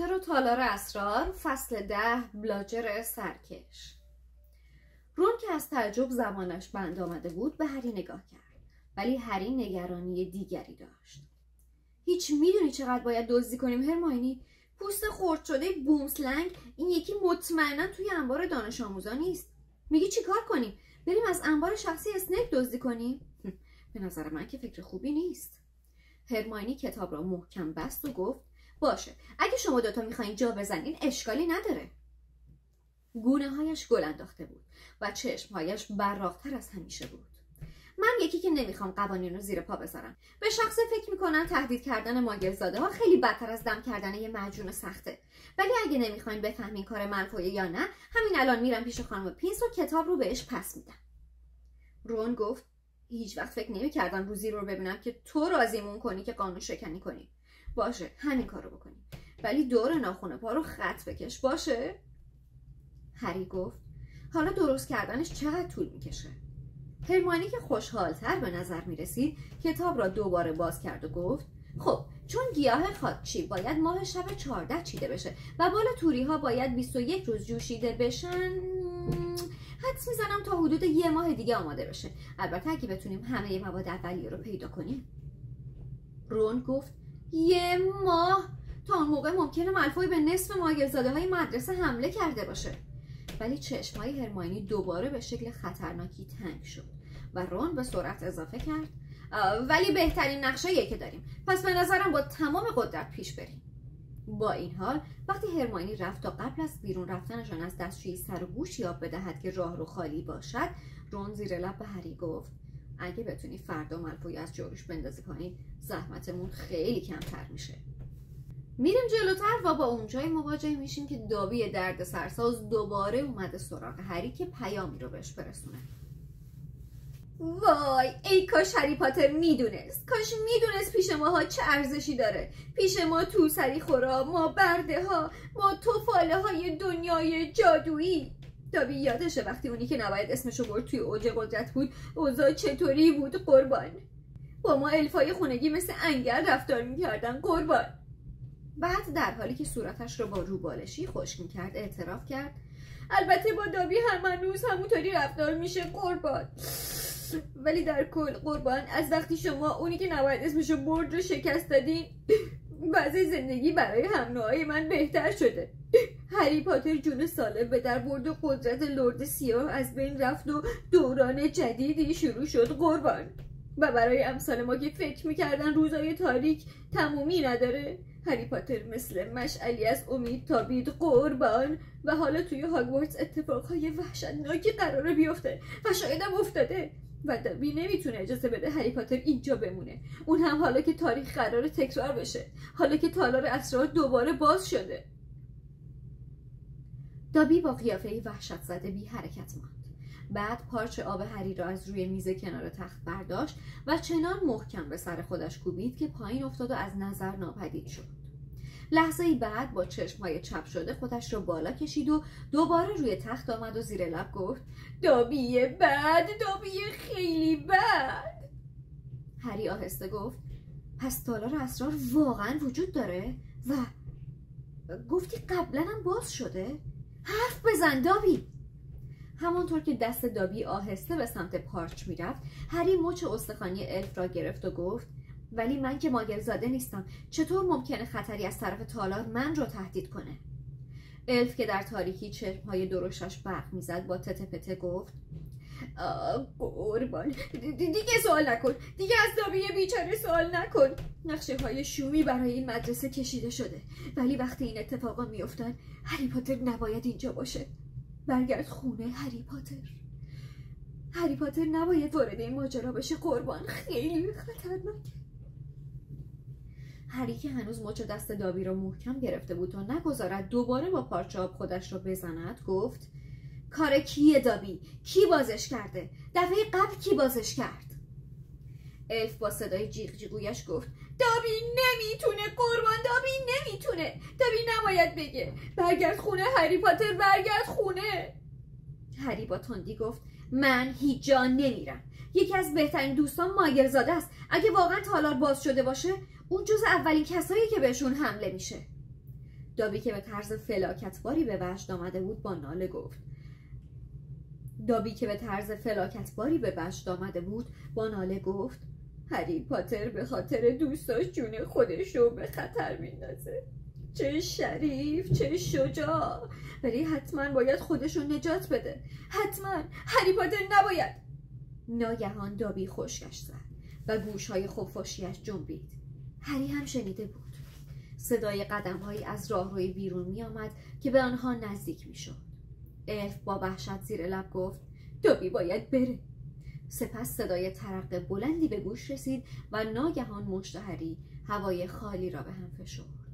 پاتر و تالار اسرار، فصل 10، بلاجر سرکش. رون که از تعجب زبانش بند آمده بود به هری نگاه کرد، ولی هری نگرانی دیگری داشت. هیچ میدونی چقدر باید دزدی کنیم هرماینی؟ پوست خرد شده بومسلنگ این یکی مطمئنا توی انبار دانش آموزا نیست. میگی چی کار کنیم؟ بریم از انبار شخصی اسنیپ دزدی کنیم؟ به نظر من که فکر خوبی نیست. هرماینی کتاب را محکم بست و گفت باشه، اگه شما دوتا میخواین جا بزنین اشکالی نداره. گونه هایش گل انداخته بود و چشمهایش براق‌تر از همیشه بود. من یکی که نمیخوام قوانین رو زیر پا بذارم. به شخص فکر میکنن تهدید کردن ماگرزاده ها خیلی بدتر از دم کردن یه معجون سخته. ولی اگه نمیخواین بفهمین کار منفعه یا نه، همین الان میرم پیش خانم پینس و کتاب رو بهش پس میدم. رون گفت هیچ وقت فکر نمیکردم روزی رو ببینم که تو راضیمون کنی که قانون شکنی کنی. باشه، همین کارو بکنی. ولی دور ناخن پا رو خط بکش، باشه؟ هری گفت حالا درست کردنش چقدر طول میکشه؟ هرماینی که خوشحالتر به نظر میرسید کتاب را دوباره باز کرد و گفت خب چون گیاه خاکچی باید ماه شب 14 چیده بشه و بالا توری ها باید 21 روز جوشیده بشن، حدس میزنم تا حدود یه ماه دیگه آماده بشه. البته اگه بتونیم همه مواد اولیه رو پیدا کنیم. رون گفت یه ماه؟ تا اون موقع ممکنه مالفوی به نصف ماگرزاده های مدرسه حمله کرده باشه. ولی چشمای هرماینی دوباره به شکل خطرناکی تنگ شد و رون به سرعت اضافه کرد ولی بهترین نقشه‌ایه که داریم، پس به نظرم با تمام قدرت پیش بریم. با این حال وقتی هرماینی رفت تا قبل از بیرون رفتنشان از دستشویی سر و گوش یاب بدهد که راه رو خالی باشد، رون زیر لب به هری گفت اگه بتونی فردا مالفوی از جاروش بندازی پایین، زحمتمون خیلی کمتر میشه. میریم جلوتر و با اونجایی مواجه میشیم که دابی درد سرساز دوباره اومده سراغ هری که پیامی رو بهش برسونه. وای ای کاش هری پاتر میدونست، کاش میدونست پیش ماها چه ارزشی داره. پیش ما تو سری خورا، ما برده ها، ما توفاله های دنیای جادویی. دابی یادشه وقتی اونی که نباید اسمشو برد توی اوج قدرت بود اوضاع چطوری بود قربان؟ با ما الفای خونگی مثل انگل رفتار میکردن قربان. بعد در حالی که صورتش رو با روبالشی خشک میکرد اعتراف کرد البته با دابی هنوز همونطوری رفتار میشه قربان، ولی در کل قربان از وقتی شما اونی که نباید اسمشو برد رو شکست دادین وضع زندگی برای هم نوعای من بهتر شده. هری پاتر جون سالم به در برد و قدرت لرد سیاه از بین رفت و دوران جدیدی شروع شد قربان. و برای امثال ما که فکر میکردن روزای تاریک تمومی نداره، هری پاتر مثل مشعلی از امید تابید قربان و حالا توی هاگوارتس اتفاقهای وحشتناکی قراره بیفته و شاید هم افتاده و دابی نمیتونه اجازه بده هری پاتر اینجا بمونه، اون هم حالا که تاریخ قراره تکرار بشه، حالا که تالار اسرار دوباره باز شده. دابی با قیافه‌ای وحشت زده بی حرکت ماند. بعد پارچه آب هری را از روی میز کنار تخت برداشت و چنان محکم به سر خودش کوبید که پایین افتاد و از نظر ناپدید شد. لحظه‌ای بعد با چشم‌های چپ شده خودش را بالا کشید و دوباره روی تخت آمد و زیر لب گفت دابی بد، دابی خیلی بد. هری آهسته گفت پس تالار اسرار واقعا وجود داره و گفتی قبلا هم باز شده؟ حرف بزن دابی. همانطور که دست دابی آهسته به سمت پارچ میرفت، هری مچ استخوانی الف را گرفت و گفت ولی من که ماگرزاده نیستم، چطور ممکنه خطری از طرف تالار من رو تهدید کنه؟ الف که در تاریکی چشمهای درشتش برق میزد با تته پته گفت قربان دیگه سوال نکن، دیگه از دابی بیچاره سوال نکن. نقشه های شومی برای این مدرسه کشیده شده، ولی وقتی این اتفاقا میافتن هری پاتر نباید اینجا باشه. برگرد خونه هری پاتر. هری پاتر نباید وارد این ماجرا بشه قربان، خیلی خطرناکه. هری که هنوز مچ دست دابی را محکم گرفته بود تا نگذارد دوباره با پارچه آب خودش را بزند گفت کار کیه دابی؟ کی بازش کرده؟ دفعه قبل کی بازش کرد؟ الف با صدای جیغ جیغویش گفت دابی نمیتونه قربان، دابی نمیتونه، دابی نباید بگه. برگرد خونه هری پاتر، برگرد خونه. هری با تندی گفت من هیچ جا نمیرم. یکی از بهترین دوستان ماگرزاده است. اگه واقعا تالار باز شده باشه اون جز اولین کسایی که بهشون حمله میشه. دابی که به طرز فلاکتباری به وجد آمده بود با ناله گفت هری پاتر به خاطر دوستاش جون خودش رو به خطر میندازه. چه شریف، چه شجاع، ولی حتما باید خودش رو نجات بده. حتما هری پاتر نباید. ناگهان دابی خشکش زد و گوشهای خفاشیش جنبید. هری هم شنیده بود. صدای قدم‌هایی از راهروی بیرون می آمد که به آنها نزدیک می شد. الف با وحشت زیر لب گفت دابی باید بره. سپس صدای ترق بلندی به گوش رسید و ناگهان مشت هری هوای خالی را به هم فشرد.